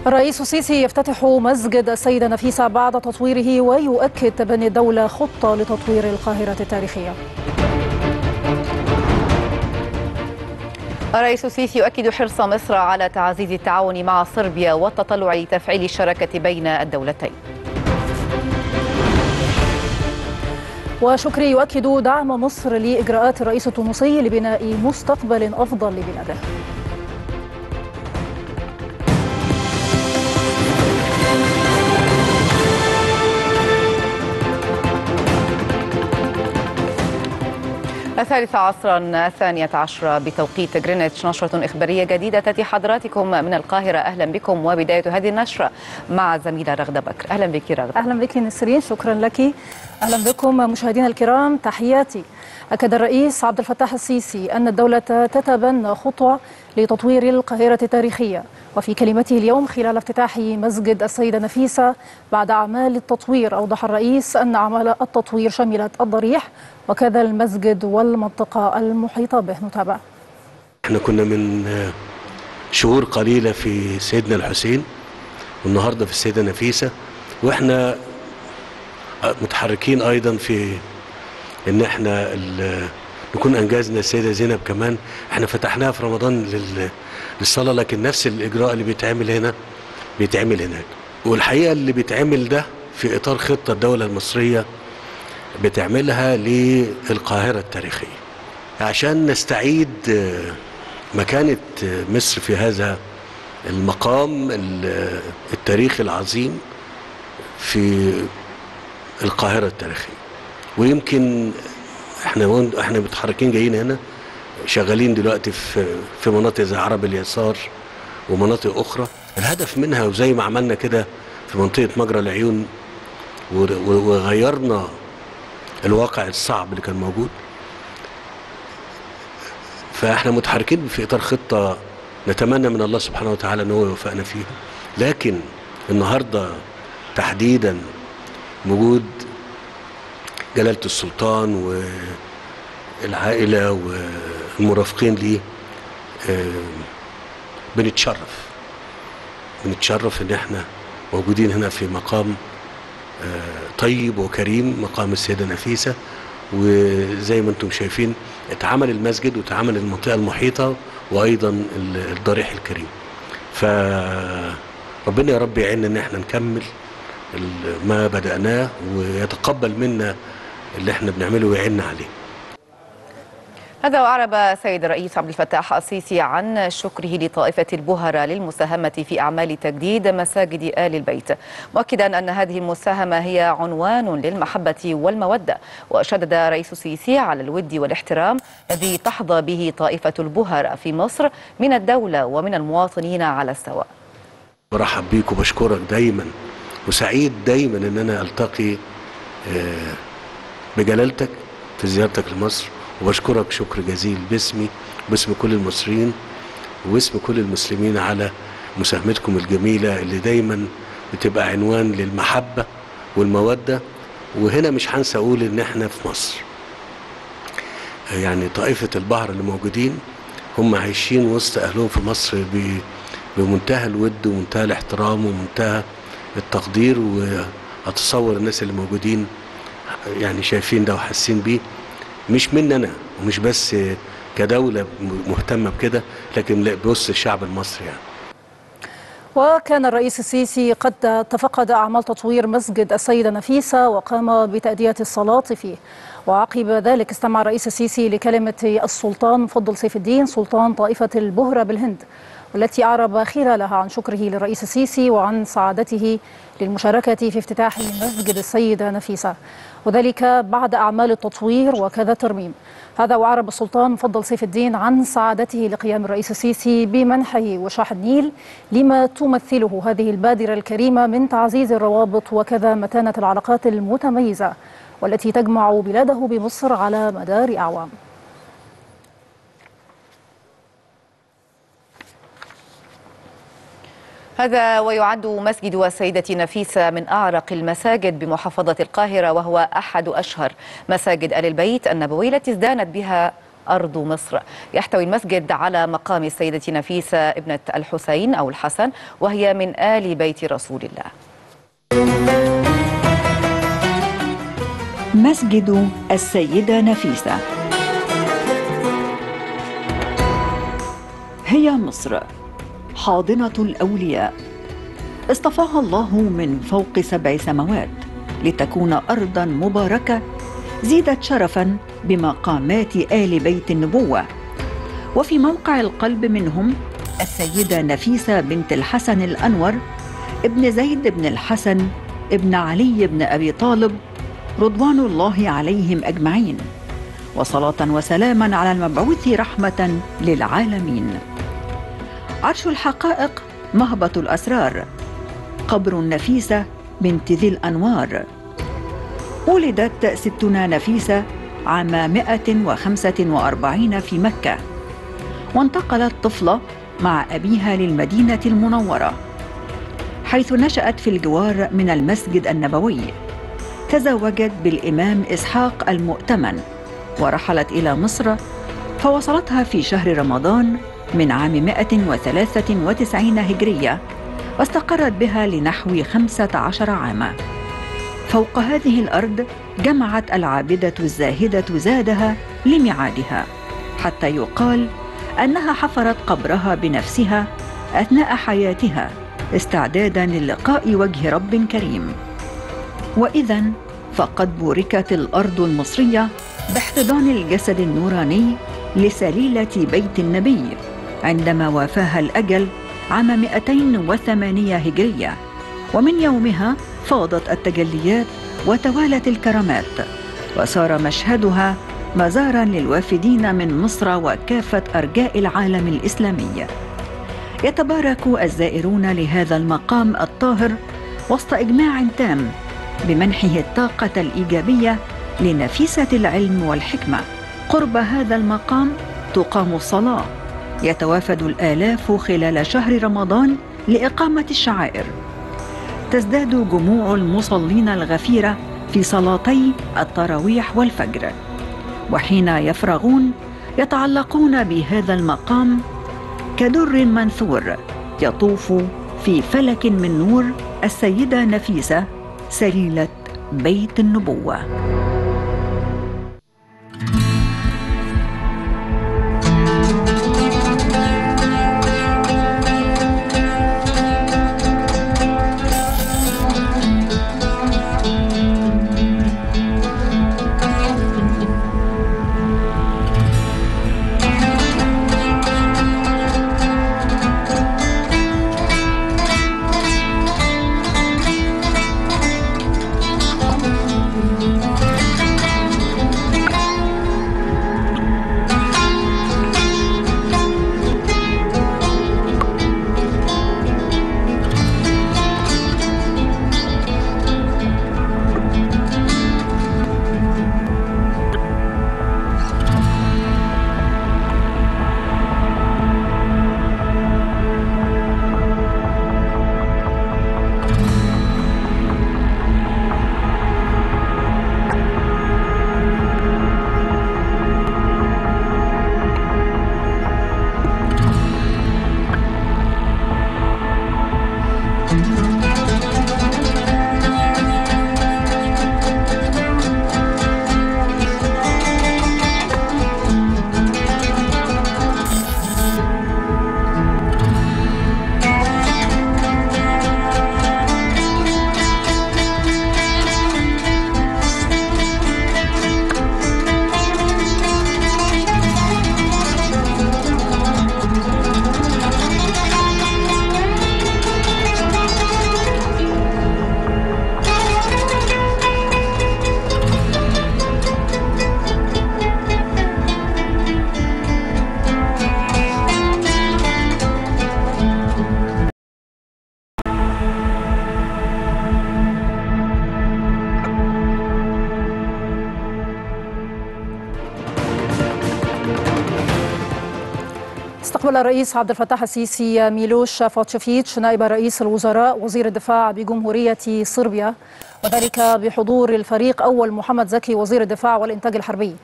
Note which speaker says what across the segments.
Speaker 1: الرئيس السيسي يفتتح مسجد السيدة نفيسة بعد تطويره ويؤكد تبني الدولة خطة لتطوير القاهرة التاريخية.
Speaker 2: الرئيس السيسي يؤكد حرص مصر على تعزيز التعاون مع صربيا والتطلع لتفعيل الشراكة بين الدولتين.
Speaker 1: وشكري يؤكد دعم مصر لإجراءات الرئيس التونسي لبناء مستقبل أفضل لبلاده.
Speaker 2: الثالثة عصرا 12 بتوقيت غرينتش، نشرة إخبارية جديدة تأتي حضراتكم من القاهرة. أهلا بكم، وبداية هذه النشرة مع زميلة رغدة بكر. أهلا بك رغدة.
Speaker 1: أهلا بك نسرين، شكرا لك. أهلا بكم مشاهدينا الكرام، تحياتي. أكد الرئيس عبد الفتاح السيسي أن الدولة تتبنى خطوة لتطوير القاهرة التاريخية، وفي كلمته اليوم خلال افتتاح مسجد السيدة نفيسة بعد أعمال التطوير، أوضح الرئيس أن أعمال التطوير شملت الضريح وكذا المسجد والمنطقة المحيطة به. نتابع.
Speaker 3: احنا كنا من شهور قليلة في سيدنا الحسين، والنهاردة في السيدة نفيسة، واحنا متحركين ايضا في ان احنا نكون انجزنا السيدة زينب. كمان احنا فتحناها في رمضان للصلاة، لكن نفس الاجراء اللي بيتعمل هنا بيتعمل هناك. والحقيقة اللي بيتعمل ده في اطار خطة الدولة المصرية بتعملها للقاهرة التاريخية عشان نستعيد مكانة مصر في هذا المقام التاريخي العظيم في القاهرة التاريخية. ويمكن احنا متحركين جايين هنا، شغالين دلوقتي في مناطق زي عرب اليسار ومناطق اخرى. الهدف منها، وزي ما عملنا كده في منطقة مجرى العيون وغيرنا الواقع الصعب اللي كان موجود، فاحنا متحركين في اطار خطة نتمنى من الله سبحانه وتعالى ان هو يوفقنا فيها. لكن النهارده تحديدا وجود جلالة السلطان والعائلة والمرافقين ليه، بنتشرف ان احنا موجودين هنا في مقام طيب وكريم، مقام السيدة نفيسة. وزي ما انتم شايفين اتعمل المسجد واتعمل المنطقة المحيطة وأيضا الضريح الكريم. فربنا يا رب يعيننا ان احنا نكمل ما بدأناه ويتقبل منا اللي احنا بنعمله ويعيننا عليه.
Speaker 2: هذا وأعرب السيد الرئيس عبد الفتاح السيسي عن شكره لطائفة البهرة للمساهمة في أعمال تجديد مساجد آل البيت، مؤكدا أن هذه المساهمة هي عنوان للمحبة والمودة. وشدد الرئيس السيسي على الود والاحترام الذي تحظى به طائفة البهرة في مصر من الدولة ومن المواطنين على السواء.
Speaker 3: برحب بيك وبشكرك دايما، وسعيد دايما ان انا التقي بجلالتك في زيارتك لمصر، وبشكرك شكر جزيل باسمي وباسم كل المصريين وباسم كل المسلمين على مساهمتكم الجميلة اللي دايما بتبقى عنوان للمحبة والمودة. وهنا مش هنسى اقول ان احنا في مصر، يعني طائفة البهرة اللي موجودين هم عايشين وسط اهلهم في مصر بمنتهى الود ومنتهى الاحترام ومنتهى التقدير. واتصور الناس اللي موجودين يعني شايفين ده وحاسين بيه، مش مننا ومش بس كدولة مهتمة بكده، لكن بوسط الشعب المصري يعني.
Speaker 1: وكان الرئيس السيسي قد تفقد أعمال تطوير مسجد السيدة نفيسة وقام بتأدية الصلاة فيه. وعقب ذلك استمع الرئيس السيسي لكلمة السلطان فضل سيف الدين سلطان طائفة البهرة بالهند، والتي أعرب خلالها عن شكره للرئيس السيسي وعن سعادته للمشاركة في افتتاح مسجد السيدة نفيسة، وذلك بعد أعمال التطوير وكذا الترميم. هذا وأعرب السلطان فضل سيف الدين عن سعادته لقيام الرئيس السيسي بمنحه وشاح النيل لما تمثله هذه البادرة الكريمة من تعزيز الروابط وكذا متانة العلاقات المتميزة والتي تجمع بلاده بمصر على مدار أعوام.
Speaker 2: هذا ويعد مسجد السيدة نفيسة من أعرق المساجد بمحافظة القاهرة، وهو أحد أشهر مساجد آل البيت النبوي التي ازدانت بها أرض مصر. يحتوي المسجد على مقام السيدة نفيسة ابنة الحسين أو الحسن، وهي من آل بيت رسول الله.
Speaker 4: مسجد السيدة نفيسة. هي مصر حاضنة الأولياء، اصطفاها الله من فوق 7 سماوات لتكون أرضا مباركة زيدت شرفا بمقامات آل بيت النبوة. وفي موقع القلب منهم السيدة نفيسة بنت الحسن الأنور ابن زيد بن الحسن ابن علي بن أبي طالب رضوان الله عليهم أجمعين، وصلاة وسلاما على المبعوث رحمة للعالمين. عرش الحقائق مهبط الأسرار، قبر النفيسة بنت ذي الأنوار. ولدت ستنا نفيسة عام 145 في مكة، وانتقلت طفلة مع أبيها للمدينة المنورة، حيث نشأت في الجوار من المسجد النبوي. تزوجت بالإمام إسحاق المؤتمن، ورحلت إلى مصر، فوصلتها في شهر رمضان من عام 193 هجرية، واستقرت بها لنحو 15 عاما. فوق هذه الأرض جمعت العابدة الزاهدة زادها لميعادها، حتى يقال أنها حفرت قبرها بنفسها أثناء حياتها استعدادا للقاء وجه رب كريم. وإذا فقد بوركت الأرض المصرية باحتضان الجسد النوراني لسليلة بيت النبي عندما وافاها الأجل عام 208 هجرية، ومن يومها فاضت التجليات وتوالت الكرامات، وصار مشهدها مزارا للوافدين من مصر وكافة أرجاء العالم الإسلامي. يتبارك الزائرون لهذا المقام الطاهر وسط إجماع تام بمنحه الطاقة الإيجابية لنفيسة العلم والحكمة. قرب هذا المقام تقام الصلاة، يتوافد الآلاف خلال شهر رمضان لإقامة الشعائر. تزداد جموع المصلين الغفيرة في صلاتي التراويح والفجر، وحين يفرغون يتعلقون بهذا المقام كدر منثور يطوف في فلك من نور السيدة نفيسة سليلة بيت النبوة.
Speaker 1: استقبل الرئيس عبد الفتاح السيسي ميلوش فوتشيفيتش نائب رئيس الوزراء وزير الدفاع بجمهورية صربيا، وذلك بحضور الفريق أول محمد زكي وزير الدفاع والإنتاج الحربي.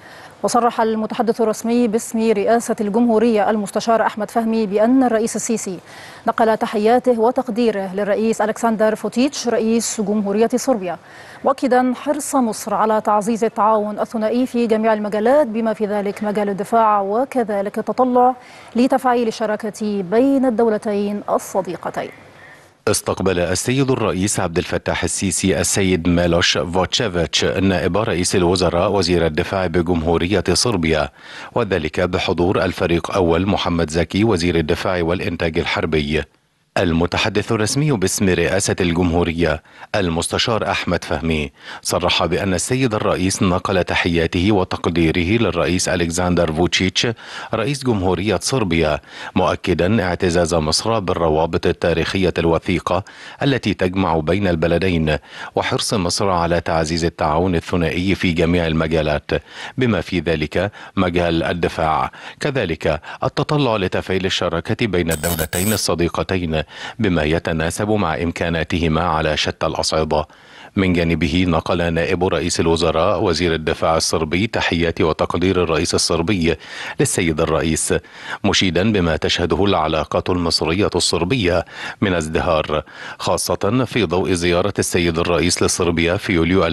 Speaker 1: وصرح المتحدث الرسمي باسم رئاسة الجمهورية المستشار أحمد فهمي بأن الرئيس السيسي نقل تحياته وتقديره للرئيس ألكسندر فوتيتش رئيس جمهورية صربيا، مؤكدا حرص مصر على تعزيز التعاون الثنائي في جميع المجالات بما في ذلك مجال الدفاع، وكذلك التطلع لتفعيل الشراكة بين الدولتين الصديقتين.
Speaker 5: استقبل السيد الرئيس عبد الفتاح السيسي السيد ميلوش فوتشيفيتش نائب رئيس الوزراء وزير الدفاع بجمهورية صربيا، وذلك بحضور الفريق أول محمد زكي وزير الدفاع والإنتاج الحربي. المتحدث الرسمي باسم رئاسة الجمهورية المستشار أحمد فهمي صرح بأن السيد الرئيس نقل تحياته وتقديره للرئيس ألكسندر فوتشيتش رئيس جمهورية صربيا، مؤكدا اعتزاز مصر بالروابط التاريخية الوثيقة التي تجمع بين البلدين، وحرص مصر على تعزيز التعاون الثنائي في جميع المجالات بما في ذلك مجال الدفاع، كذلك التطلع لتفعيل الشراكة بين الدولتين الصديقتين بما يتناسب مع إمكاناتهما على شتى الأصعدة. من جانبه نقل نائب رئيس الوزراء وزير الدفاع الصربي تحيات وتقدير الرئيس الصربي للسيد الرئيس، مشيدا بما تشهده العلاقات المصرية الصربية من ازدهار، خاصة في ضوء زيارة السيد الرئيس لصربيا في يوليو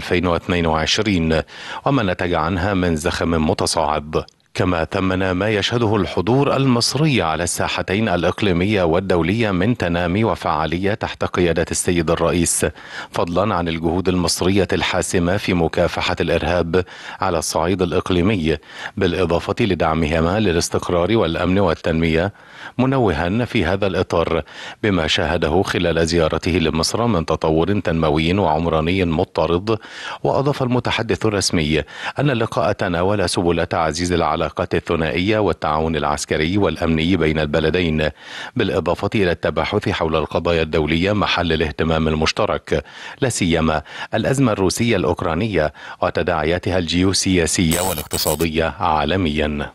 Speaker 5: 2022 وما نتج عنها من زخم متصاعد. كما ثمن ما يشهده الحضور المصري على الساحتين الإقليمية والدولية من تنامي وفعالية تحت قيادة السيد الرئيس، فضلا عن الجهود المصرية الحاسمة في مكافحة الإرهاب على الصعيد الإقليمي، بالإضافة لدعمهما للاستقرار والأمن والتنمية، منوها في هذا الإطار بما شاهده خلال زيارته لمصر من تطور تنموي وعمراني مضطرد. وأضاف المتحدث الرسمي أن اللقاء تناول سبل تعزيز العلاقات الثنائية والتعاون العسكري والأمني بين البلدين، بالإضافة إلى التباحث حول القضايا الدولية محل الاهتمام المشترك، لا سيما الأزمة الروسية الأوكرانية وتداعياتها الجيوسياسية والاقتصادية عالميا.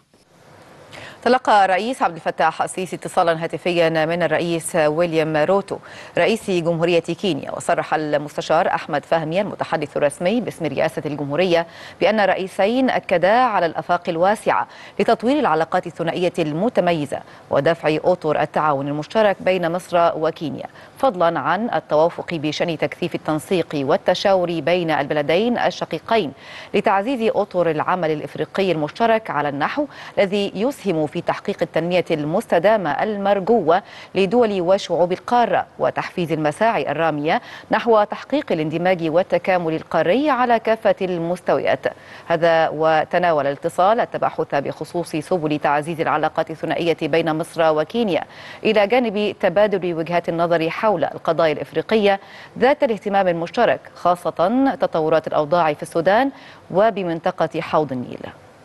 Speaker 2: تلقى الرئيس عبد الفتاح السيسي اتصالا هاتفيا من الرئيس ويليام روتو رئيس جمهورية كينيا، وصرح المستشار أحمد فهمي المتحدث الرسمي باسم رئاسة الجمهورية بأن الرئيسين أكدا على الآفاق الواسعة لتطوير العلاقات الثنائية المتميزة ودفع أطر التعاون المشترك بين مصر وكينيا، فضلا عن التوافق بشأن تكثيف التنسيق والتشاور بين البلدين الشقيقين لتعزيز أطر العمل الإفريقي المشترك على النحو الذي يسهم في تحقيق التنمية المستدامة المرجوة لدول وشعوب القارة وتحفيز المساعي الرامية نحو تحقيق الاندماج والتكامل القاري على كافة المستويات. هذا وتناول الاتصال التباحث بخصوص سبل تعزيز العلاقات الثنائية بين مصر وكينيا، إلى جانب تبادل وجهات النظر حول القضايا الإفريقية ذات الاهتمام المشترك، خاصة تطورات الأوضاع في السودان وبمنطقة حوض النيل.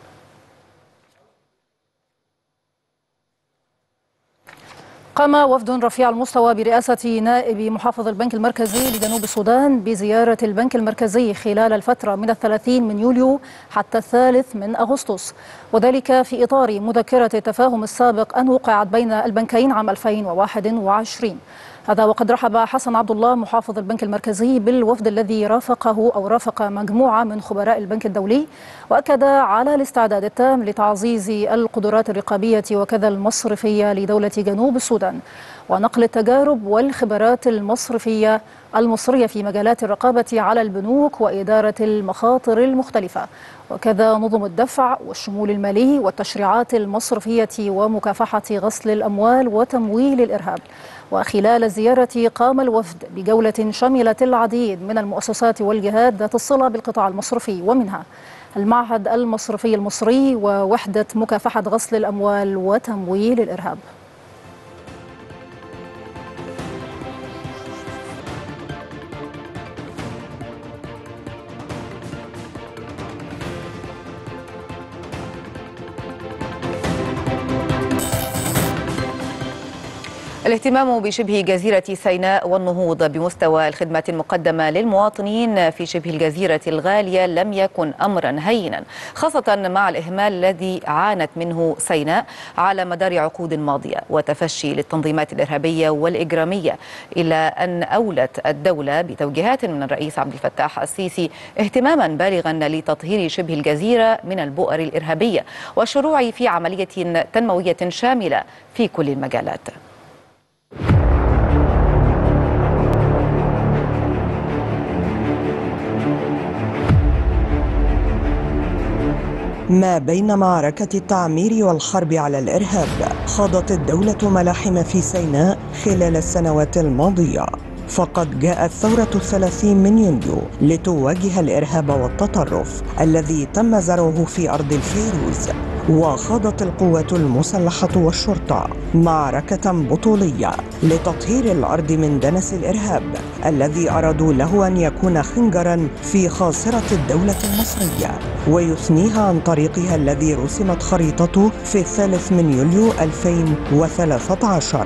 Speaker 1: قام وفد رفيع المستوى برئاسة نائب محافظ البنك المركزي لجنوب السودان بزيارة البنك المركزي خلال الفترة من 30 من يوليو حتى 3 من أغسطس، وذلك في إطار مذكرة التفاهم السابق أن وقعت بين البنكين عام 2021. هذا وقد رحب حسن عبد الله محافظ البنك المركزي بالوفد الذي رافق مجموعة من خبراء البنك الدولي، وأكد على الاستعداد التام لتعزيز القدرات الرقابية وكذا المصرفية لدولة جنوب السودان، ونقل التجارب والخبرات المصرية في مجالات الرقابة على البنوك وإدارة المخاطر المختلفة، وكذا نظم الدفع والشمول المالي والتشريعات المصرفية ومكافحة غسل الأموال وتمويل الإرهاب. وخلال الزيارة قام الوفد بجولة شملت العديد من المؤسسات والجهات ذات الصلة بالقطاع المصرفي، ومنها المعهد المصرفي المصري ووحدة مكافحة غسل الأموال وتمويل الإرهاب.
Speaker 2: الاهتمام بشبه جزيرة سيناء والنهوض بمستوى الخدمات المقدمة للمواطنين في شبه الجزيرة الغالية لم يكن أمرا هينا، خاصة مع الإهمال الذي عانت منه سيناء على مدار عقود ماضية وتفشي للتنظيمات الإرهابية والإجرامية، إلى أن أولت الدولة بتوجيهات من الرئيس عبد الفتاح السيسي اهتماما بالغا لتطهير شبه الجزيرة من البؤر الإرهابية والشروع في عملية تنموية شاملة في كل المجالات.
Speaker 6: ما بين معركة التعمير والحرب على الإرهاب خاضت الدولة ملاحم في سيناء خلال السنوات الماضية، فقد جاءت ثورة 30 من يونيو لتواجه الإرهاب والتطرف الذي تم زرعه في أرض الفيروز، وخاضت القوات المسلحة والشرطة معركة بطولية لتطهير الأرض من دنس الإرهاب الذي أرادوا له أن يكون خنجرا في خاصرة الدولة المصرية ويثنيها عن طريقها الذي رسمت خريطته في 3 من يوليو 2013.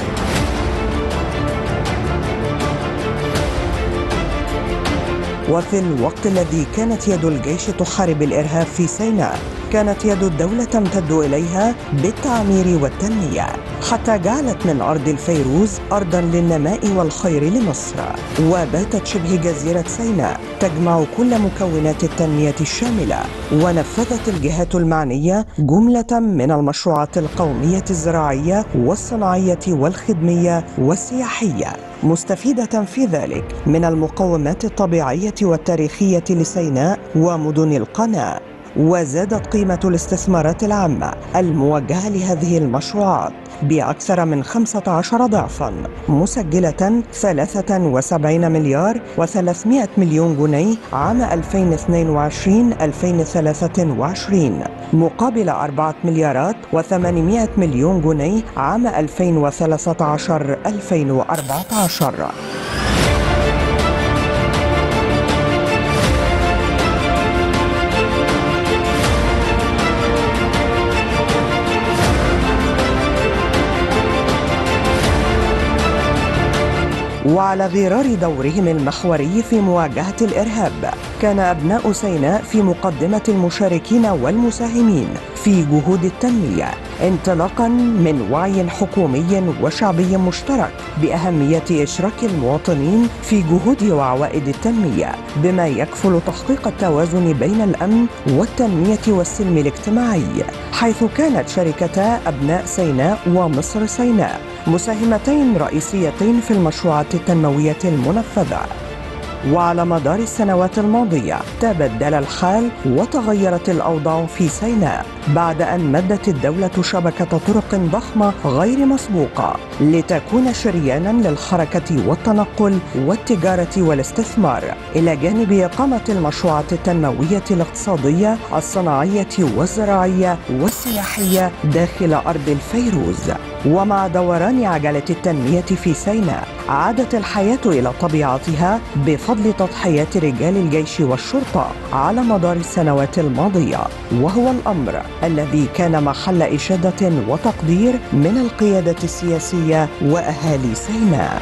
Speaker 6: وفي الوقت الذي كانت يد الجيش تحارب الإرهاب في سيناء، كانت يد الدولة تمتد إليها بالتعمير والتنمية، حتى جعلت من أرض الفيروز أرضاً للنماء والخير لمصر، وباتت شبه جزيرة سيناء تجمع كل مكونات التنمية الشاملة. ونفذت الجهات المعنية جملة من المشروعات القومية الزراعية والصناعية والخدمية والسياحية، مستفيدة في ذلك من المقومات الطبيعية والتاريخية لسيناء ومدن القناة. وزادت قيمة الاستثمارات العامة الموجهة لهذه المشروعات بأكثر من 15 ضعفاً، مسجلة 73 مليار و300 مليون جنيه عام 2022-2023 مقابل 4 مليارات و800 مليون جنيه عام 2013-2014. وعلى غرار دورهم المحوري في مواجهة الإرهاب، كان أبناء سيناء في مقدمة المشاركين والمساهمين في جهود التنمية، انطلاقا من وعي حكومي وشعبي مشترك بأهمية إشراك المواطنين في جهود وعوائد التنمية، بما يكفل تحقيق التوازن بين الأمن والتنمية والسلم الاجتماعي، حيث كانت شركتا أبناء سيناء ومصر سيناء مساهمتين رئيسيتين في المشروعات التنموية المنفذة. وعلى مدار السنوات الماضية تبدل الحال وتغيرت الأوضاع في سيناء بعد أن مدت الدولة شبكة طرق ضخمة غير مسبوقة لتكون شريانا للحركة والتنقل والتجارة والاستثمار، إلى جانب إقامة المشروعات التنموية الاقتصادية الصناعية والزراعية والسياحية داخل أرض الفيروز. ومع دوران عجلة التنمية في سيناء عادت الحياة إلى طبيعتها بفضل تضحيات رجال الجيش والشرطة على مدار السنوات الماضية، وهو الأمر الذي كان محل إشادة وتقدير من القيادة السياسية وأهالي سيناء.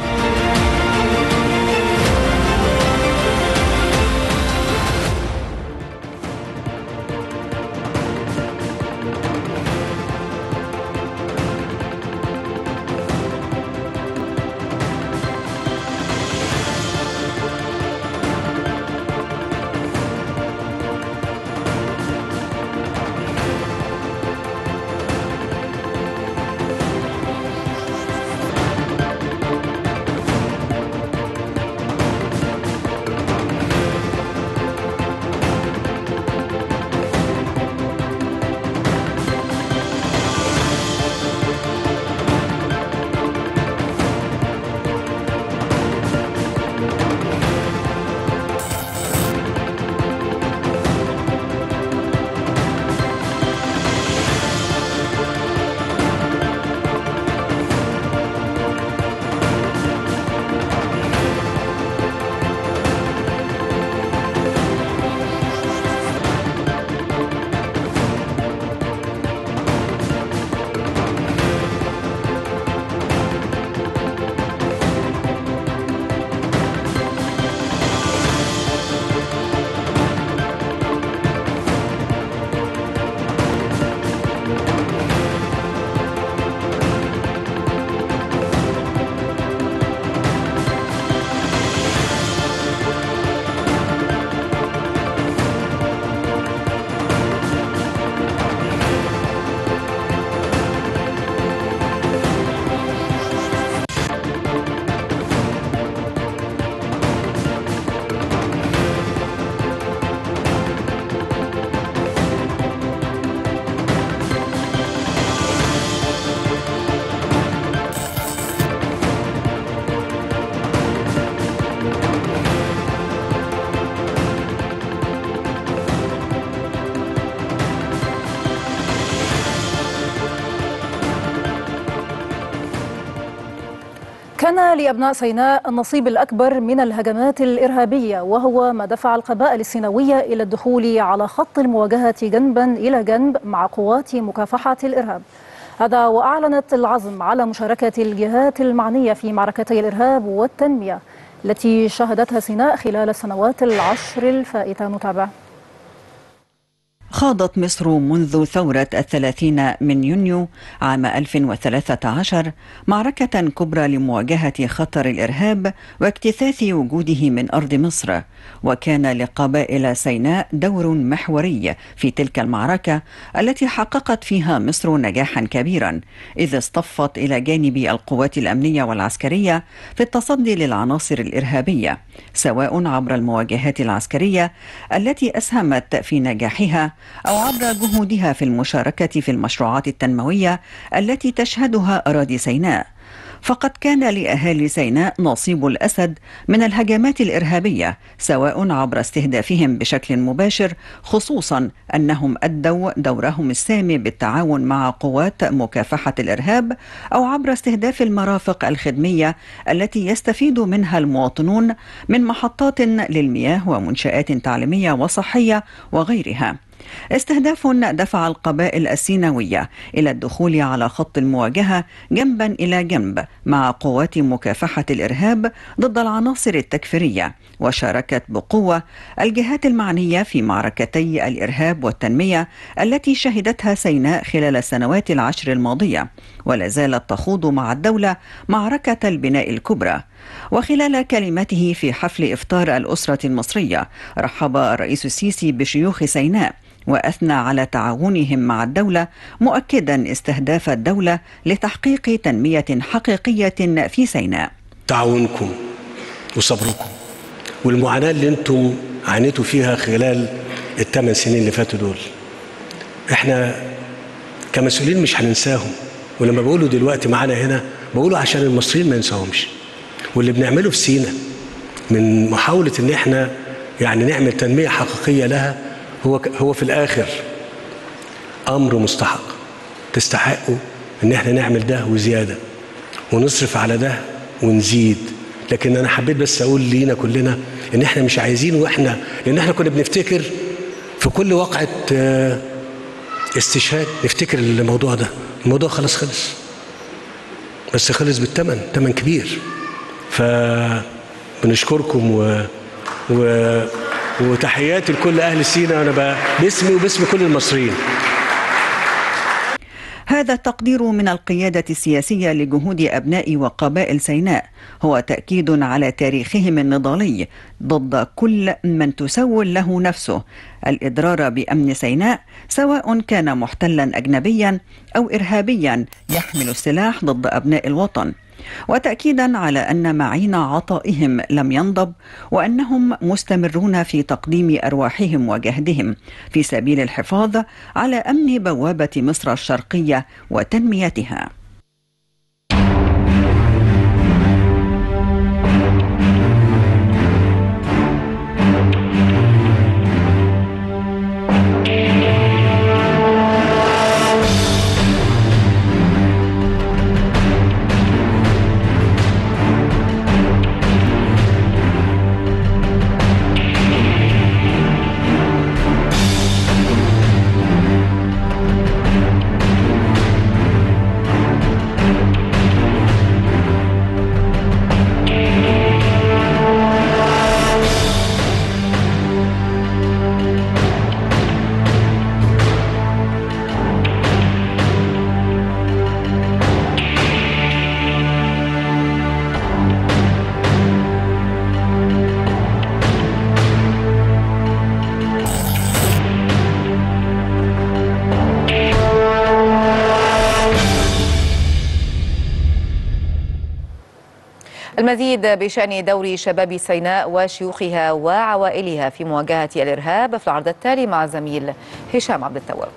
Speaker 1: كان لأبناء سيناء النصيب الأكبر من الهجمات الإرهابية، وهو ما دفع القبائل السيناوية إلى الدخول على خط المواجهة جنبا إلى جنب مع قوات مكافحة الإرهاب. هذا وأعلنت العزم على مشاركة الجهات المعنية في معركتي الإرهاب والتنمية التي شهدتها سيناء خلال السنوات العشر الفائتة. نتابع.
Speaker 4: خاضت مصر منذ ثورة 30 من يونيو عام 2013 معركة كبرى لمواجهة خطر الإرهاب واجتثاث وجوده من أرض مصر، وكان لقبائل سيناء دور محوري في تلك المعركة التي حققت فيها مصر نجاحا كبيرا، إذ اصطفت إلى جانب القوات الأمنية والعسكرية في التصدي للعناصر الإرهابية، سواء عبر المواجهات العسكرية التي أسهمت في نجاحها أو عبر جهودها في المشاركة في المشروعات التنموية التي تشهدها أراضي سيناء. فقد كان لأهالي سيناء نصيب الأسد من الهجمات الإرهابية، سواء عبر استهدافهم بشكل مباشر، خصوصا أنهم أدوا دورهم السامي بالتعاون مع قوات مكافحة الإرهاب، أو عبر استهداف المرافق الخدمية التي يستفيد منها المواطنون من محطات للمياه ومنشآت تعليمية وصحية وغيرها. استهداف دفع القبائل السيناوية إلى الدخول على خط المواجهة جنبا إلى جنب مع قوات مكافحة الإرهاب ضد العناصر التكفيرية، وشاركت بقوة الجهات المعنية في معركتي الإرهاب والتنمية التي شهدتها سيناء خلال السنوات العشر الماضية، ولا زالت تخوض مع الدولة معركة البناء الكبرى. وخلال كلمته في حفل إفطار الأسرة المصرية، رحب الرئيس السيسي بشيوخ سيناء وأثنى على تعاونهم مع الدولة، مؤكدا استهداف الدولة لتحقيق تنمية حقيقية في سيناء.
Speaker 3: تعاونكم وصبركم والمعاناة اللي انتم عانيتوا فيها خلال ال8 سنين اللي فاتوا دول، احنا كمسؤولين مش هننساهم، ولما بقوله دلوقتي معانا هنا بقوله عشان المصريين ما ينساهمش. واللي بنعمله في سيناء من محاولة ان احنا يعني نعمل تنمية حقيقية لها هو في الآخر أمر مستحق، تستحقوا ان احنا نعمل ده وزيادة ونصرف على ده ونزيد. لكن انا حبيت بس اقول لينا كلنا ان احنا مش عايزين، واحنا لان احنا كنا بنفتكر في كل وقعة استشهاد نفتكر الموضوع خلاص خلص، بس خلص بالثمن، ثمن كبير. فبنشكركم وتحياتي لكل أهل سيناء، أنا باسمي وباسم كل المصريين.
Speaker 4: هذا التقدير من القيادة السياسية لجهود أبناء وقبائل سيناء هو تأكيد على تاريخهم النضالي ضد كل من تسول له نفسه الإضرار بأمن سيناء، سواء كان محتلا أجنبيا أو إرهابيا يحمل السلاح ضد أبناء الوطن، وتأكيدا على أن معين عطائهم لم ينضب، وأنهم مستمرون في تقديم أرواحهم وجهدهم في سبيل الحفاظ على أمن بوابة مصر الشرقية وتنميتها.
Speaker 2: المزيد بشأن دور شباب سيناء وشيوخها وعوائلها في مواجهة الإرهاب في العرض التالي مع زميل هشام عبد التواب.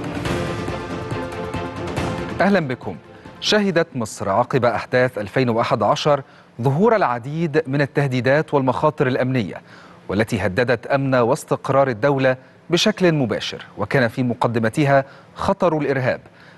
Speaker 7: أهلا بكم. شهدت مصر عقب أحداث 2011 ظهور العديد من التهديدات والمخاطر الأمنية والتي هددت أمن واستقرار الدولة بشكل مباشر، وكان في مقدمتها خطر الإرهاب،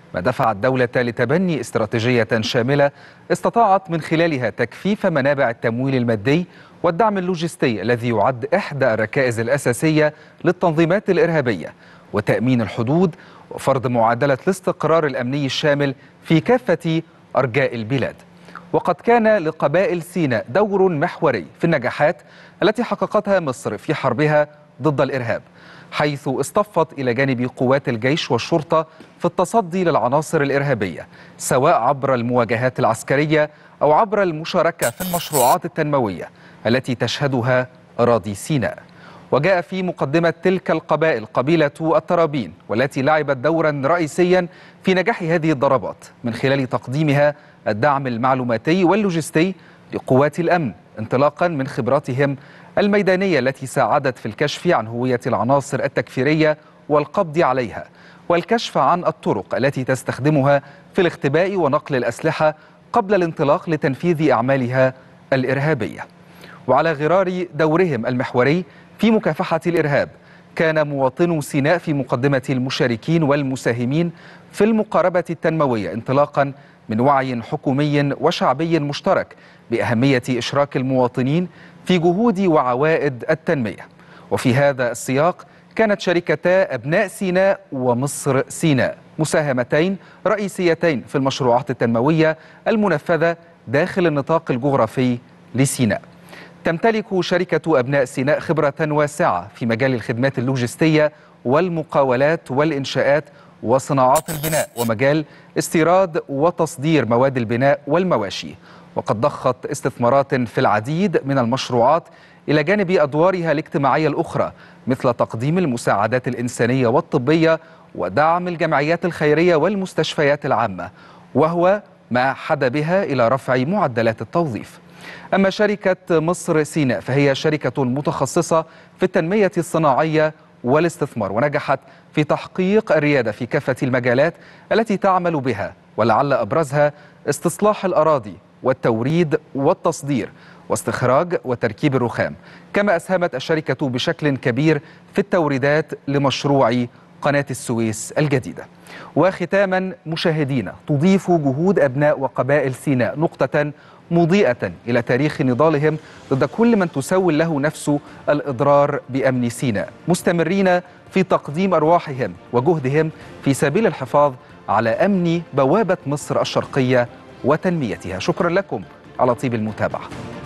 Speaker 7: ما دفع الدولة لتبني استراتيجية شاملة استطاعت من خلالها تكثيف منابع التمويل المادي والدعم اللوجستي الذي يعد إحدى الركائز الأساسية للتنظيمات الإرهابية، وتأمين الحدود وفرض معادلة الاستقرار الأمني الشامل في كافة أرجاء البلاد. وقد كان لقبائل سيناء دور محوري في النجاحات التي حققتها مصر في حربها ضد الإرهاب، حيث اصطفت إلى جانب قوات الجيش والشرطة في التصدي للعناصر الإرهابية، سواء عبر المواجهات العسكرية أو عبر المشاركة في المشروعات التنموية التي تشهدها أراضي سيناء. وجاء في مقدمة تلك القبائل قبيلة الترابين، والتي لعبت دورا رئيسيا في نجاح هذه الضربات من خلال تقديمها الدعم المعلوماتي واللوجستي لقوات الأمن، انطلاقا من خبراتهم الميدانية التي ساعدت في الكشف عن هوية العناصر التكفيرية والقبض عليها، والكشف عن الطرق التي تستخدمها في الاختباء ونقل الأسلحة قبل الانطلاق لتنفيذ أعمالها الإرهابية. وعلى غرار دورهم المحوري في مكافحة الإرهاب، كان مواطنو سيناء في مقدمة المشاركين والمساهمين في المقاربة التنموية، انطلاقا من وعي حكومي وشعبي مشترك بأهمية إشراك المواطنين في جهود وعوائد التنمية. وفي هذا السياق كانت شركتا أبناء سيناء ومصر سيناء مساهمتين رئيسيتين في المشروعات التنموية المنفذة داخل النطاق الجغرافي لسيناء. تمتلك شركة أبناء سيناء خبرة واسعة في مجال الخدمات اللوجستية والمقاولات والإنشاءات وصناعات البناء ومجال استيراد وتصدير مواد البناء والمواشي، وقد ضخت استثمارات في العديد من المشروعات إلى جانب أدوارها الاجتماعية الأخرى، مثل تقديم المساعدات الإنسانية والطبية ودعم الجمعيات الخيرية والمستشفيات العامة، وهو ما حد بها إلى رفع معدلات التوظيف. أما شركة مصر سيناء فهي شركة متخصصة في التنمية الصناعية والاستثمار، ونجحت في تحقيق الريادة في كافة المجالات التي تعمل بها، ولعل أبرزها استصلاح الأراضي والتوريد والتصدير واستخراج وتركيب الرخام. كما أسهمت الشركة بشكل كبير في التوريدات لمشروع قناة السويس الجديدة. وختاما مشاهدينا، تضيف جهود أبناء وقبائل سيناء نقطة مضيئة إلى تاريخ نضالهم ضد كل من تسول له نفس الإضرار بأمن سيناء، مستمرين في تقديم أرواحهم وجهدهم في سبيل الحفاظ على أمن بوابة مصر الشرقية وتنميتها. شكرا لكم على طيب المتابعة.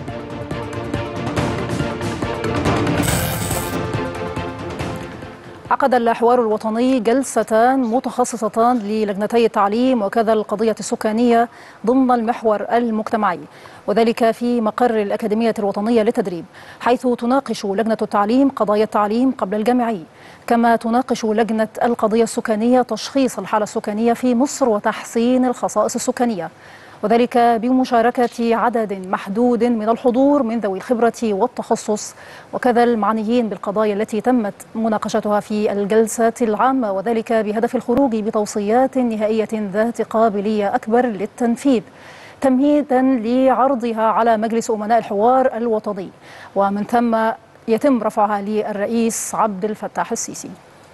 Speaker 1: عقد الحوار الوطني جلستان متخصصتان للجنتي التعليم وكذا القضية السكانية ضمن المحور المجتمعي، وذلك في مقر الأكاديمية الوطنية للتدريب، حيث تناقش لجنة التعليم قضايا التعليم قبل الجامعي، كما تناقش لجنة القضية السكانية تشخيص الحالة السكانية في مصر وتحسين الخصائص السكانية، وذلك بمشاركة عدد محدود من الحضور من ذوي الخبرة والتخصص وكذا المعنيين بالقضايا التي تمت مناقشتها في الجلسات العامة، وذلك بهدف الخروج بتوصيات نهائية ذات قابلية أكبر للتنفيذ تمهيدا لعرضها على مجلس أمناء الحوار الوطني، ومن ثم يتم رفعها للرئيس عبد الفتاح السيسي.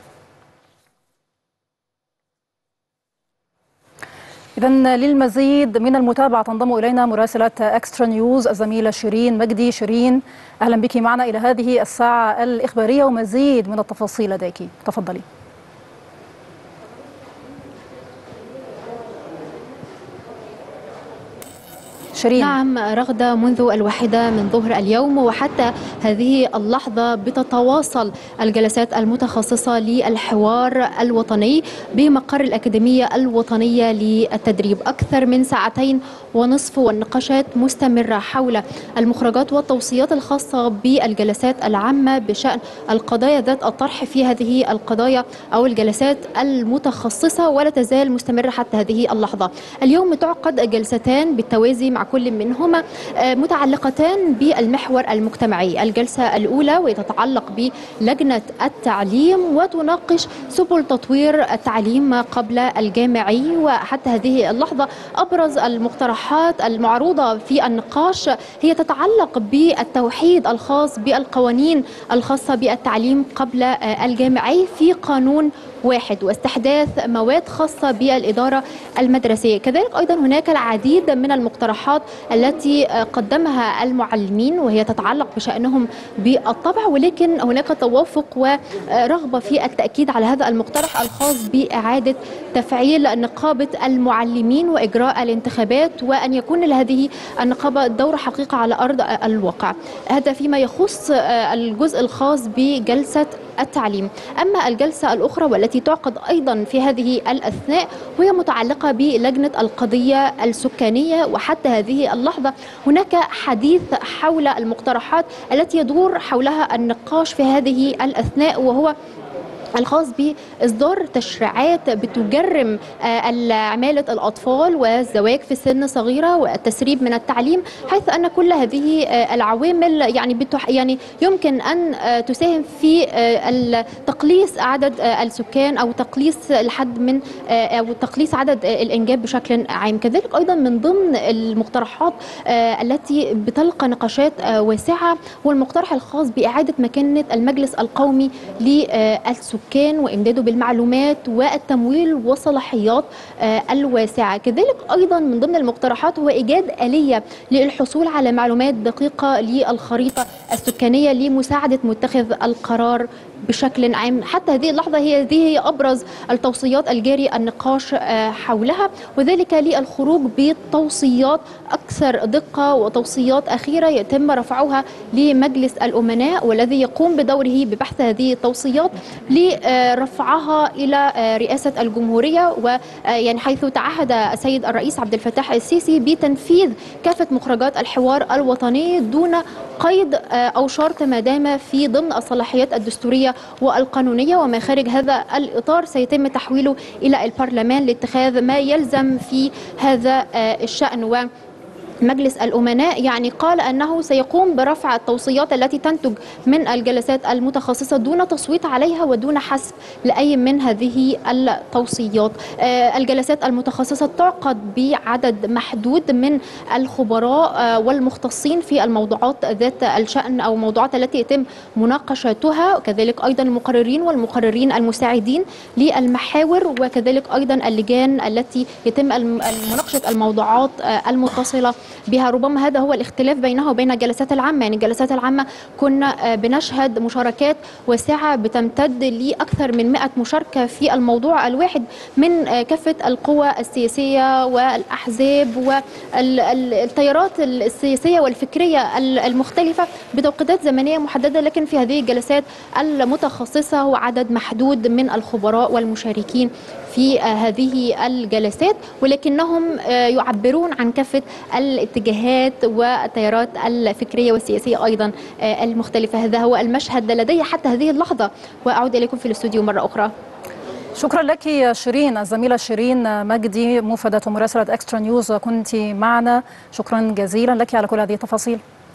Speaker 1: إذن للمزيد من المتابعة تنضم إلينا مراسلة إكسترا نيوز الزميلة شيرين مجدي. شيرين، أهلا بك معنا إلى هذه الساعة الإخبارية ومزيد من التفاصيل لديك، تفضلي. شيرين.
Speaker 8: نعم رغدة، منذ 1 من ظهر اليوم وحتى هذه اللحظة بتتواصل الجلسات المتخصصة للحوار الوطني بمقر الأكاديمية الوطنية للتدريب، أكثر من 2.5 ساعة، والنقاشات مستمرة حول المخرجات والتوصيات الخاصة بالجلسات العامة بشأن القضايا ذات الطرح في هذه القضايا أو الجلسات المتخصصة، ولا تزال مستمرة حتى هذه اللحظة. اليوم تعقد جلستان بالتوازي مع مع كل منهما متعلقتان بالمحور المجتمعي. الجلسة الأولى وتتعلق بلجنة التعليم وتناقش سبل تطوير التعليم قبل الجامعي، وحتى هذه اللحظة أبرز المقترحات المعروضة في النقاش هي تتعلق بالتوحيد الخاص بالقوانين الخاصة بالتعليم قبل الجامعي في قانون واحد، واستحداث مواد خاصة بالإدارة المدرسية. كذلك أيضا هناك العديد من المقترحات التي قدمها المعلمين وهي تتعلق بشأنهم بالطبع، ولكن هناك توافق ورغبة في التأكيد على هذا المقترح الخاص بإعادة تفعيل نقابة المعلمين وإجراء الانتخابات، وأن يكون لهذه النقابة دور حقيقة على أرض الواقع. هذا فيما يخص الجزء الخاص بجلسة التعليم. أما الجلسة الأخرى والتي تعقد أيضا في هذه الأثناء وهي متعلقة بلجنة القضية السكانية، وحتى هذه اللحظة هناك حديث حول المقترحات التي يدور حولها النقاش في هذه الأثناء، وهو الخاص بإصدار تشريعات بتجرم عمالة الأطفال والزواج في سن صغيرة والتسريب من التعليم، حيث أن كل هذه العوامل يعني يمكن أن تساهم في تقليص عدد السكان أو تقليص الحد من أو تقليص عدد الإنجاب بشكل عام. كذلك أيضا من ضمن المقترحات التي بتلقى نقاشات واسعة والمقترح الخاص بإعادة مكانة المجلس القومي للسكان وإمداده بالمعلومات والتمويل والصلاحيات الواسعة. كذلك أيضا من ضمن المقترحات هو إيجاد آلية للحصول على معلومات دقيقة للخريطة السكانية لمساعدة متخذ القرار بشكل عام. حتى هذه اللحظة هي أبرز التوصيات الجاري النقاش حولها، وذلك للخروج بتوصيات أكثر دقة وتوصيات أخيرة يتم رفعها لمجلس الأمناء، والذي يقوم بدوره ببحث هذه التوصيات لرفعها إلى رئاسة الجمهورية، ويعني حيث تعهد السيد الرئيس عبد الفتاح السيسي بتنفيذ كافة مخرجات الحوار الوطني دون قيد أو شرط ما دام في ضمن الصلاحيات الدستورية والقانونية، وما خارج هذا الإطار سيتم تحويله إلى البرلمان لاتخاذ ما يلزم في هذا الشأن. مجلس الأمناء يعني قال أنه سيقوم برفع التوصيات التي تنتج من الجلسات المتخصصة دون تصويت عليها ودون حسب لأي من هذه التوصيات. الجلسات المتخصصة تعقد بعدد محدود من الخبراء والمختصين في الموضوعات ذات الشأن أو الموضوعات التي يتم مناقشتها، وكذلك أيضا المقررين والمقررين المساعدين للمحاور، وكذلك أيضا اللجان التي يتم مناقشة الموضوعات المتصلة بها. ربما هذا هو الاختلاف بينها وبين الجلسات العامة. يعني الجلسات العامة كنا بنشهد مشاركات واسعة بتمتد لأكثر من 100 مشاركة في الموضوع الواحد من كافة القوى السياسية والأحزاب والتيارات السياسية والفكرية المختلفة بتوقيتات زمنية محددة، لكن في هذه الجلسات المتخصصة هو عدد محدود من الخبراء والمشاركين في هذه الجلسات، ولكنهم يعبرون عن كافة الاتجاهات والتيارات الفكرية والسياسية أيضا المختلفة. هذا هو المشهد لدي حتى هذه اللحظة، وأعود إليكم في الاستوديو مرة أخرى.
Speaker 1: شكرا لك شيرين، الزميلة شيرين مجدي موفدة مراسلة إكسترا نيوز، كنت معنا. شكرا جزيلا لك على كل هذه التفاصيل.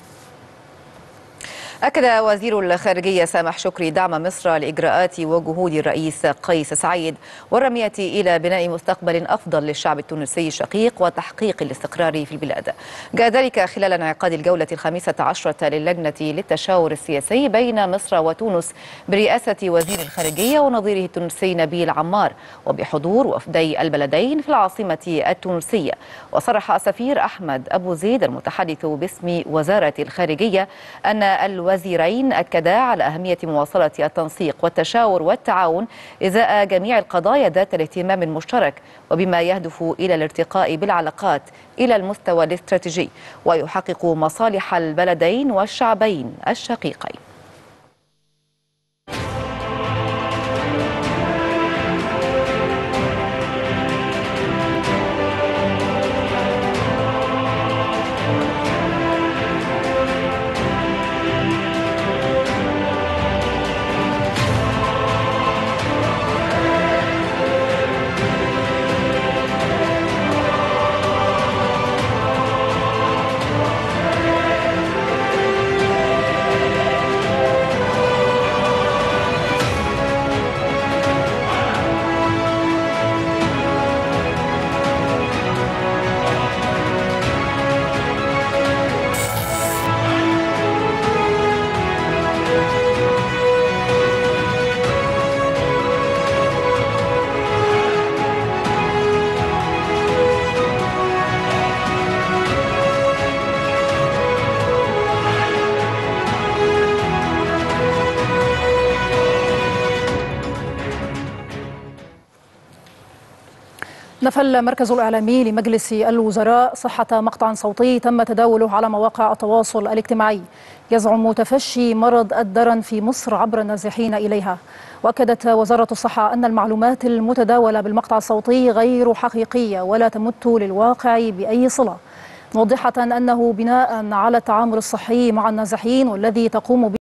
Speaker 2: أكد وزير الخارجية سامح شكري دعم مصر لإجراءات وجهود الرئيس قيس سعيد والرمية إلى بناء مستقبل أفضل للشعب التونسي الشقيق وتحقيق الاستقرار في البلاد. جاء ذلك خلال انعقاد الجولة 15 للجنة للتشاور السياسي بين مصر وتونس برئاسة وزير الخارجية ونظيره التونسي نبيل عمار، وبحضور وفدي البلدين في العاصمة التونسية. وصرح السفير أحمد أبو زيد المتحدث باسم وزارة الخارجية أن الوزيرين أكدا على أهمية مواصلة التنسيق والتشاور والتعاون إزاء جميع القضايا ذات الاهتمام المشترك، وبما يهدف إلى الارتقاء بالعلاقات إلى المستوى الاستراتيجي ويحقق مصالح البلدين والشعبين الشقيقين.
Speaker 1: نفى المركز الإعلامي لمجلس الوزراء صحة مقطع صوتي تم تداوله على مواقع التواصل الاجتماعي يزعم تفشي مرض الدرن في مصر عبر النازحين إليها. وأكدت وزارة الصحة أن المعلومات المتداولة بالمقطع الصوتي غير حقيقية ولا تمت للواقع بأي صلة، موضحة أنه بناء على التعامل الصحي مع النازحين والذي تقوم به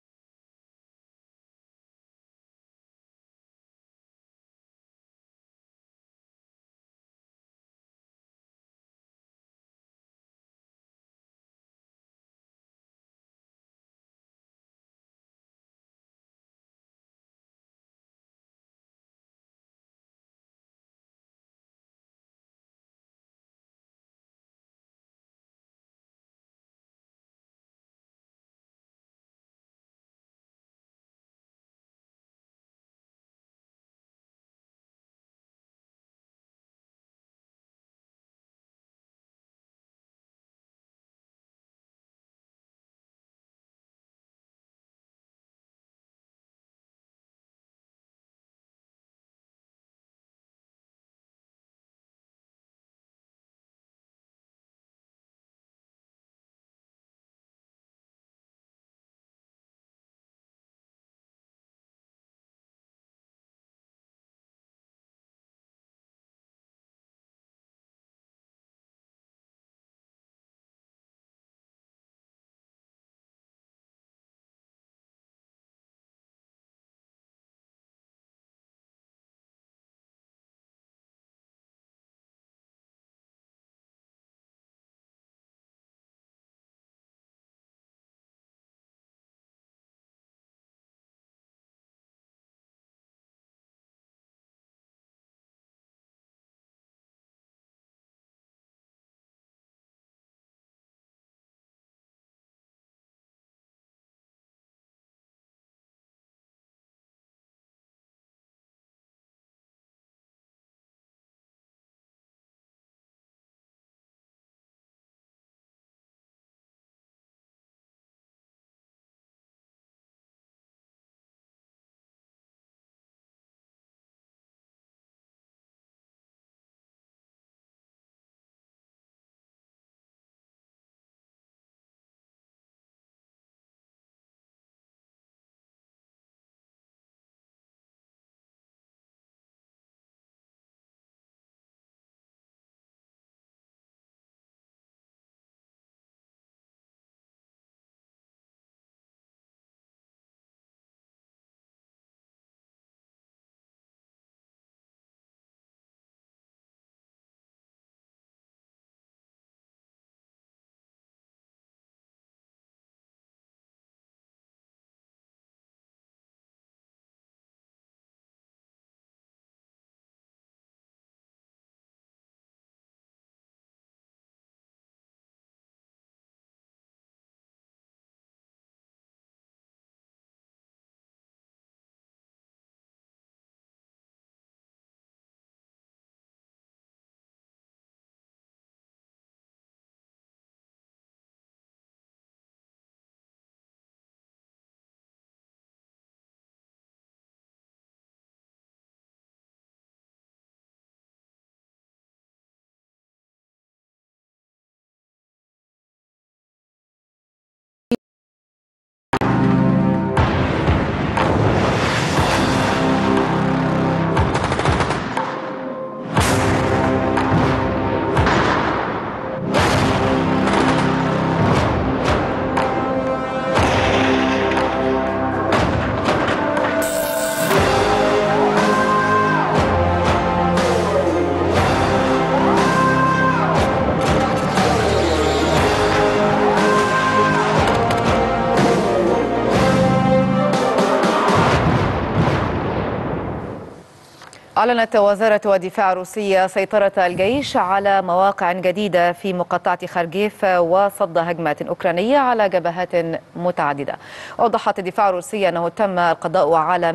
Speaker 2: أعلنت وزارة الدفاع الروسية سيطرة الجيش على مواقع جديدة في مقاطعة خاركيف وصد هجمات أوكرانية على جبهات متعددة. وضحت الدفاع الروسي أنه تم القضاء على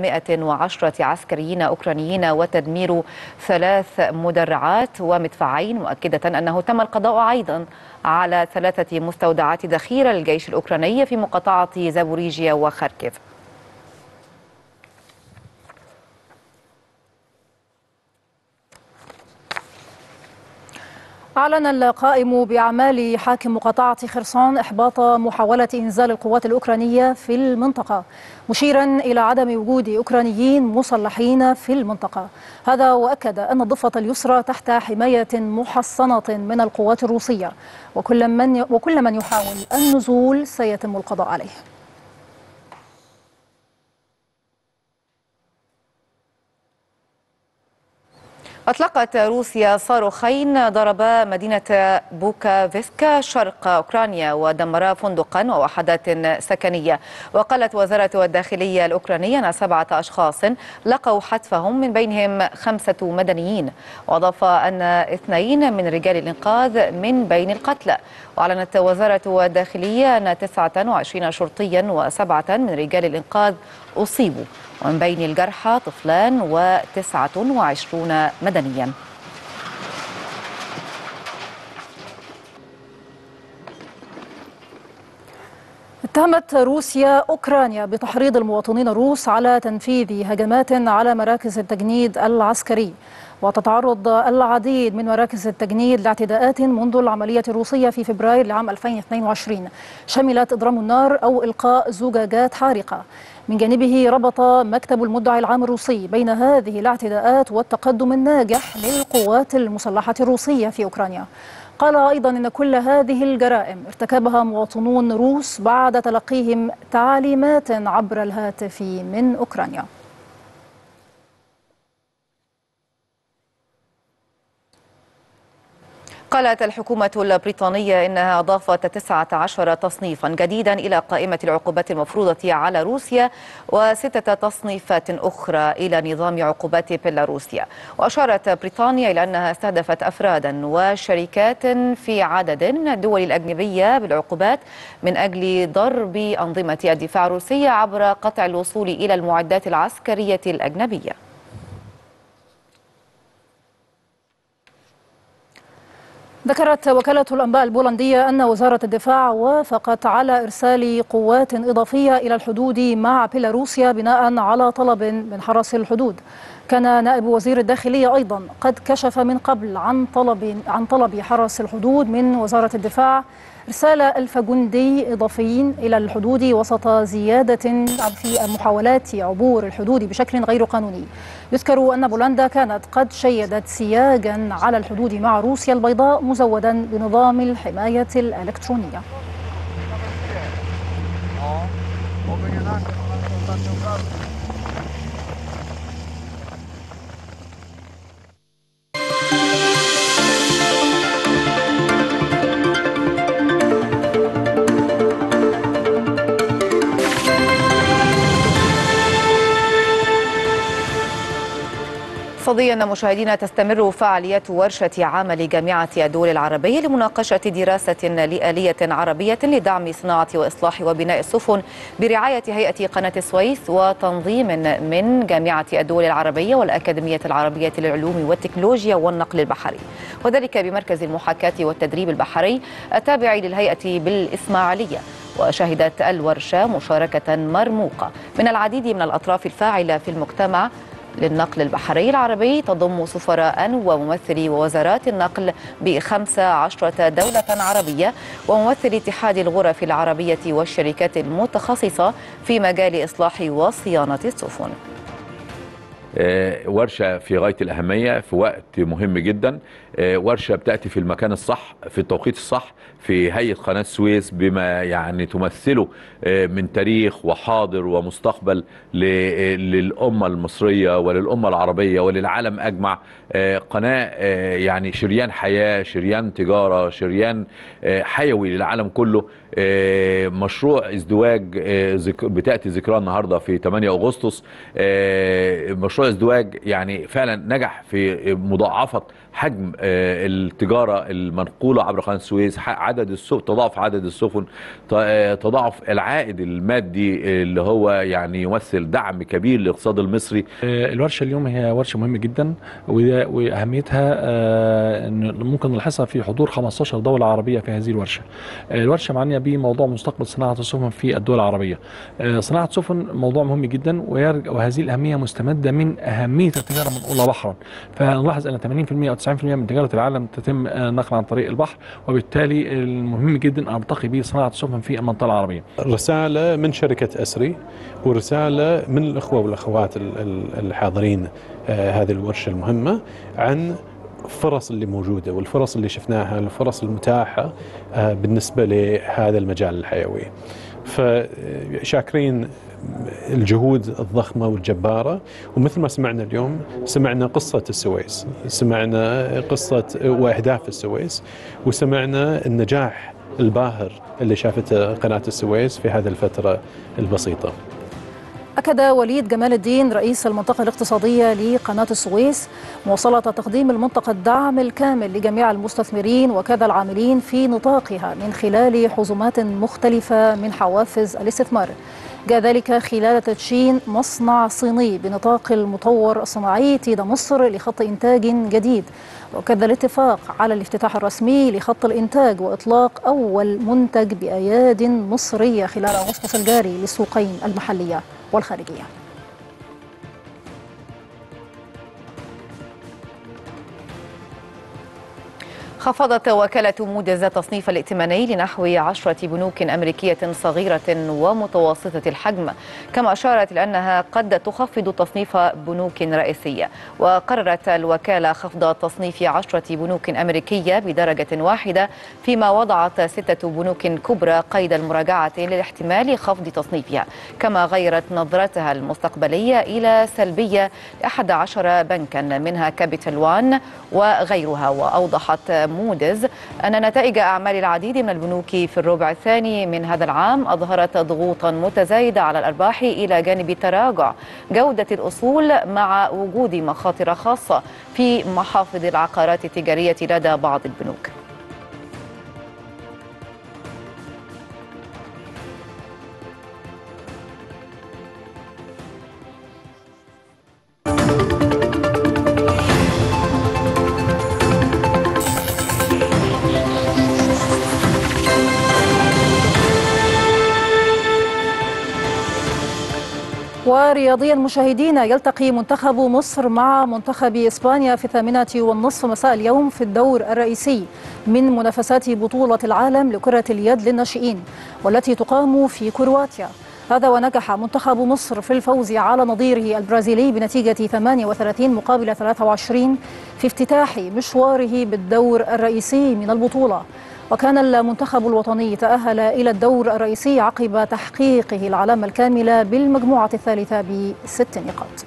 Speaker 2: 110 عسكريين أوكرانيين وتدمير 3 مدرعات ومدفعين، مؤكدة أنه تم القضاء أيضا على 3 مستودعات ذخيرة للجيش الأوكراني في مقاطعة زابوريجيا وخاركيف.
Speaker 1: أعلن القائم بأعمال حاكم مقاطعة خرسان إحباط محاولة إنزال القوات الأوكرانية في المنطقة، مشيرا إلى عدم وجود أوكرانيين مسلحين في المنطقة. هذا وأكد أن الضفة اليسرى تحت حماية محصنة من القوات الروسية، وكل من يحاول النزول سيتم القضاء عليه.
Speaker 2: أطلقت روسيا صاروخين ضربا مدينة بوكافيسكا شرق أوكرانيا ودمرا فندقا ووحدات سكنية. وقالت وزارة الداخلية الأوكرانية أن 7 أشخاص لقوا حتفهم من بينهم 5 مدنيين، وأضاف أن 2 من رجال الإنقاذ من بين القتلى. وأعلنت وزارة الداخلية أن 29 شرطيا و7 من رجال الإنقاذ أصيبوا، ومن بين الجرحى طفلان و29 مدنيا.
Speaker 1: اتهمت روسيا أوكرانيا بتحريض المواطنين الروس على تنفيذ هجمات على مراكز التجنيد العسكري، وتتعرض العديد من مراكز التجنيد لاعتداءات منذ العملية الروسية في فبراير لعام 2022 شملت إضرام النار أو إلقاء زجاجات حارقة. من جانبه ربط مكتب المدعي العام الروسي بين هذه الاعتداءات والتقدم الناجح للقوات المسلحة الروسية في أوكرانيا. قال أيضا إن كل هذه الجرائم ارتكبها مواطنون روس بعد تلقيهم تعليمات عبر الهاتف من أوكرانيا.
Speaker 2: قالت الحكومة البريطانية إنها أضافت 19 تصنيفا جديدا إلى قائمة العقوبات المفروضة على روسيا و6 تصنيفات أخرى إلى نظام عقوبات بيلاروسيا. وأشارت بريطانيا إلى أنها استهدفت أفرادا وشركات في عدد من الدول الأجنبية بالعقوبات من أجل ضرب أنظمة الدفاع الروسية عبر قطع الوصول إلى المعدات العسكرية الأجنبية.
Speaker 1: ذكرت وكالة الأنباء البولندية أن وزارة الدفاع وافقت على إرسال قوات إضافية إلى الحدود مع بيلاروسيا بناء على طلب من حرس الحدود. كان نائب وزير الداخلية أيضا قد كشف من قبل عن طلب حرس الحدود من وزارة الدفاع إرسال 1000 جندي إضافيين إلى الحدود وسط زيادة في محاولات عبور الحدود بشكل غير قانوني. يذكر أن بولندا كانت قد شيدت سياجا على الحدود مع روسيا البيضاء مزودا بنظام الحماية الإلكترونية.
Speaker 2: اقتصاديا مشاهدينا، تستمر فعاليات ورشة عمل جامعة الدول العربية لمناقشة دراسة لآلية عربية لدعم صناعة وإصلاح وبناء السفن برعاية هيئة قناة السويس وتنظيم من جامعة الدول العربية والأكاديمية العربية للعلوم والتكنولوجيا والنقل البحري، وذلك بمركز المحاكاة والتدريب البحري التابع للهيئة بالإسماعيلية. وشهدت الورشة مشاركة مرموقة من العديد من الأطراف الفاعلة في المجتمع للنقل البحري العربي، تضم سفراء وممثلي وزارات النقل ب15 دولة عربية وممثل اتحاد الغرف العربية والشركات المتخصصة في مجال إصلاح وصيانة السفن.
Speaker 9: ورشة في غاية الأهمية في وقت مهم جدا، ورشة بتأتي في المكان الصح في التوقيت الصح في هيئة قناة السويس بما يعني تمثله من تاريخ وحاضر ومستقبل للأمة المصرية وللأمة العربية وللعالم أجمع. قناة يعني شريان حياة، شريان تجارة، شريان حيوي للعالم كله. مشروع ازدواج بتأتي ذكراه النهاردة في 8 أغسطس. مشروع ازدواج يعني فعلا نجح في مضاعفة حجم التجارة المنقولة عبر قناة السويس، عدد السفن، تضاعف عدد السفن، تضاعف العائد المادي اللي هو يعني يمثل دعم كبير للاقتصاد المصري.
Speaker 10: الورشة اليوم هي ورشة مهمة جدا، وأهميتها ممكن نلاحظها في حضور 15 دولة عربية في هذه الورشة. الورشة معنية بموضوع مستقبل صناعة السفن في الدول العربية. صناعة السفن موضوع مهم جدا، وهذه الأهمية مستمدة من أهمية التجارة المنقولة بحرا. فنلاحظ أن 80% أو 90% من تجاره العالم تتم نقل عن طريق البحر، وبالتالي المهم جدا ان ارتقي به صناعه السفن في المنطقه العربيه.
Speaker 11: رساله من شركه اسري ورساله من الاخوه والاخوات الحاضرين هذه الورشه المهمه عن الفرص اللي موجوده والفرص اللي شفناها، الفرص المتاحه بالنسبه لهذا المجال الحيوي. فشاكرين الجهود الضخمة والجبارة، ومثل ما سمعنا اليوم سمعنا قصة السويس، سمعنا قصة وأهداف السويس، وسمعنا النجاح الباهر اللي شافته قناة السويس في هذه الفترة البسيطة.
Speaker 1: أكد وليد جمال الدين رئيس المنطقة الاقتصادية لقناة السويس مواصلة تقديم المنطقة الدعم الكامل لجميع المستثمرين وكذا العاملين في نطاقها من خلال حزمات مختلفة من حوافز الاستثمار. جاء ذلك خلال تدشين مصنع صيني بنطاق المطور الصناعي تيدا مصر لخط إنتاج جديد، وكذا الاتفاق على الافتتاح الرسمي لخط الإنتاج وإطلاق أول منتج بأياد مصرية خلال أغسطس الجاري للسوقين المحلية والخارجية.
Speaker 2: خفضت وكالة موديز التصنيف الائتماني لنحو 10 بنوك أمريكية صغيرة ومتوسطة الحجم، كما أشارت إلى أنها قد تخفض تصنيف بنوك رئيسية. وقررت الوكالة خفض تصنيف 10 بنوك أمريكية بدرجة واحدة، فيما وضعت 6 بنوك كبرى قيد المراجعة لاحتمال خفض تصنيفها. كما غيرت نظرتها المستقبلية إلى سلبية 11 بنكا منها كابيتال وان وغيرها. وأوضحت موديز أن نتائج أعمال العديد من البنوك في الربع الثاني من هذا العام أظهرت ضغوطا متزايدة على الأرباح إلى جانب تراجع جودة الأصول مع وجود مخاطر خاصة في محافظ العقارات التجارية لدى بعض البنوك.
Speaker 1: ورياضيا مشاهدينا، يلتقي منتخب مصر مع منتخب إسبانيا في 8:30 مساء اليوم في الدور الرئيسي من منافسات بطولة العالم لكرة اليد للناشئين والتي تقام في كرواتيا. هذا ونجح منتخب مصر في الفوز على نظيره البرازيلي بنتيجة 38-23 في افتتاح مشواره بالدور الرئيسي من البطولة. وكان المنتخب الوطني تأهل إلى الدور الرئيسي عقب تحقيقه العلامة الكاملة بالمجموعة الثالثة ب6 نقاط.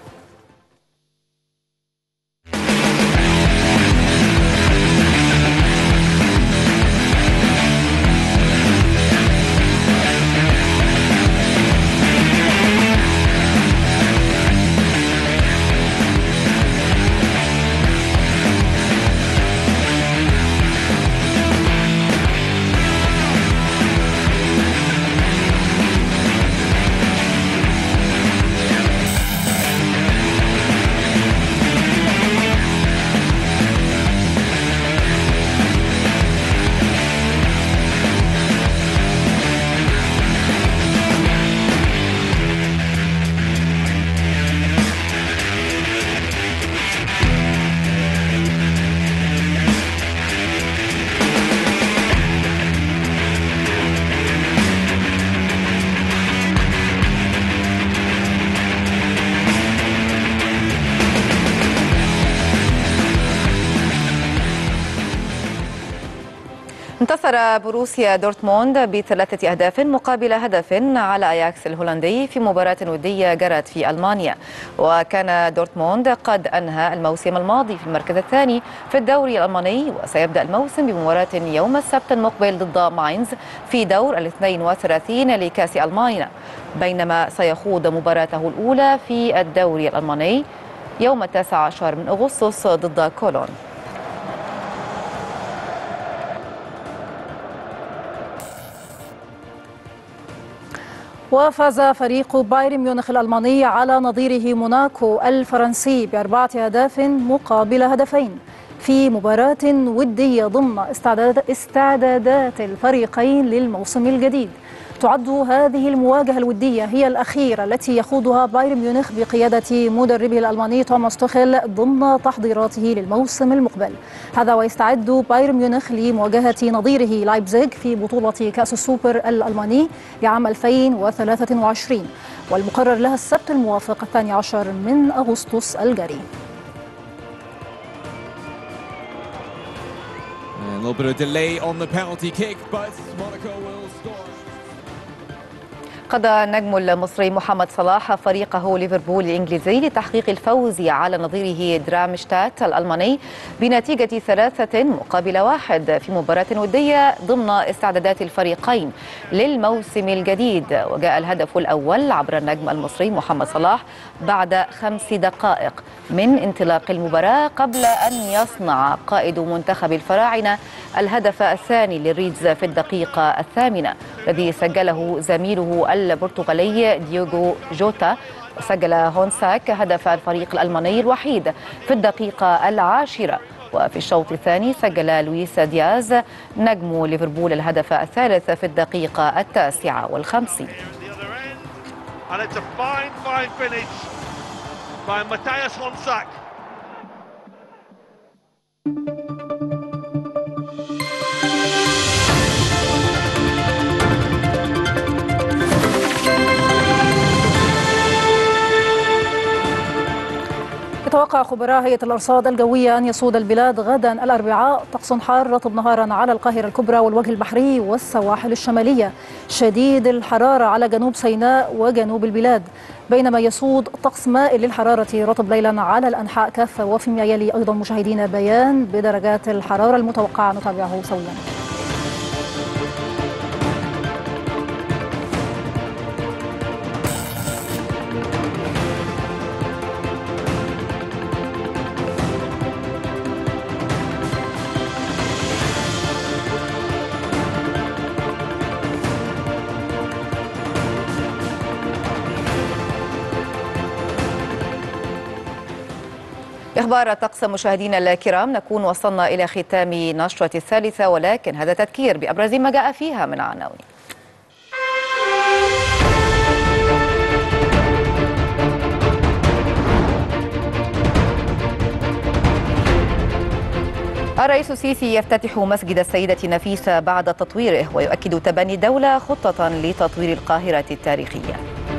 Speaker 1: انتصر بروسيا دورتموند ب3 أهداف مقابل هدف على أياكس الهولندي في مباراة ودية جرت في ألمانيا. وكان دورتموند قد أنهى الموسم الماضي في المركز الثاني في الدوري الألماني، وسيبدأ الموسم بمباراة يوم السبت المقبل ضد ماينز في دور 32 لكأس ألمانيا، بينما سيخوض مباراته الأولى في الدوري الألماني يوم 19 من أغسطس ضد كولون. وفاز فريق بايرن ميونخ الألماني على نظيره موناكو الفرنسي ب4 أهداف مقابل هدفين في مباراة ودية ضمن استعدادات الفريقين للموسم الجديد. تعد هذه المواجهة الودية هي الأخيرة التي يخوضها بايرن ميونخ بقيادة مدربه الألماني توماس توخيل ضمن تحضيراته للموسم المقبل. هذا ويستعد بايرن ميونخ لمواجهة نظيره لايبزيغ في بطولة كأس السوبر الألماني لعام 2023، والمقرر لها السبت الموافق 12 من أغسطس الجاري.
Speaker 12: A little bit of delay on the penalty kick, but Monaco will score.
Speaker 2: قضى النجم المصري محمد صلاح فريقه ليفربول الإنجليزي لتحقيق الفوز على نظيره درامشتات الألماني بنتيجة 3-1 في مباراة ودية ضمن استعدادات الفريقين للموسم الجديد. وجاء الهدف الأول عبر النجم المصري محمد صلاح بعد 5 دقائق من انطلاق المباراة، قبل أن يصنع قائد منتخب الفراعنة الهدف الثاني للريدز في الدقيقة 8 الذي سجله زميله البرتغالي ديوغو جوتا. وسجل هونساك هدف الفريق الألماني الوحيد في الدقيقة 10. وفي الشوط الثاني سجل لويس دياز نجم ليفربول الهدف الثالث في الدقيقة 59.
Speaker 1: يتوقع خبراء هيئة الأرصاد الجوية أن يسود البلاد غدا الأربعاء طقس حار رطب نهارا على القاهرة الكبرى والوجه البحري والسواحل الشمالية، شديد الحرارة على جنوب سيناء وجنوب البلاد، بينما يسود طقس مائل للحرارة رطب ليلا على الأنحاء كافة. وفيما يلي أيضا مشاهدينا بيان بدرجات الحرارة المتوقعة نتابعه سويا.
Speaker 2: إخبار الطقس مشاهدينا الكرام، نكون وصلنا إلى ختام نشرة الثالثة، ولكن هذا تذكير بأبرز ما جاء فيها من عناوين. الرئيس السيسي يفتتح مسجد السيدة نفيسة بعد تطويره، ويؤكد تبني الدولة خطة لتطوير القاهرة التاريخية.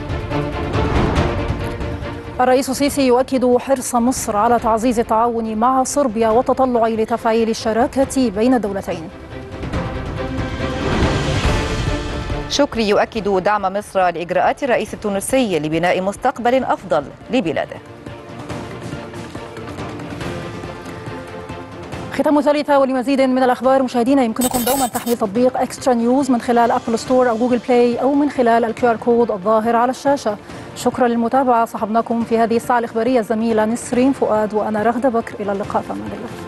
Speaker 1: الرئيس السيسي يؤكد حرص مصر على تعزيز التعاون مع صربيا والتطلع لتفعيل الشراكة بين الدولتين.
Speaker 2: شكري يؤكد دعم مصر لإجراءات الرئيس التونسي لبناء مستقبل أفضل لبلاده.
Speaker 1: ختام ثالثة، ولمزيد من الأخبار مشاهدينا يمكنكم دوما تحميل تطبيق إكسترا نيوز من خلال أبل ستور أو جوجل بلاي أو من خلال الQR كود الظاهر على الشاشة. شكرا للمتابعة، صاحبناكم في هذه الساعة الإخبارية الزميلة نسرين فؤاد وأنا رغدة بكر. إلى اللقاء في أمان الله.